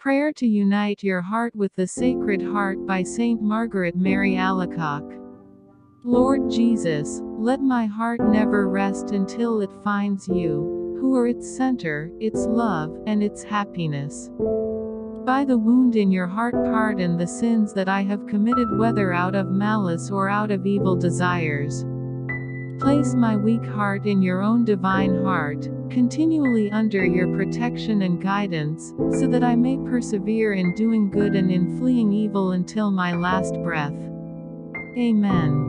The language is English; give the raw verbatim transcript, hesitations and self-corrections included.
Prayer to unite your heart with the Sacred Heart by Saint Margaret Mary Alacoque. Lord Jesus, let my heart never rest until it finds you, who are its center, its love, and its happiness. By the wound in your heart pardon the sins that I have committed, whether out of malice or out of evil desires. Place my weak heart in your own divine heart, continually under your protection and guidance, so that I may persevere in doing good and in fleeing evil until my last breath. Amen.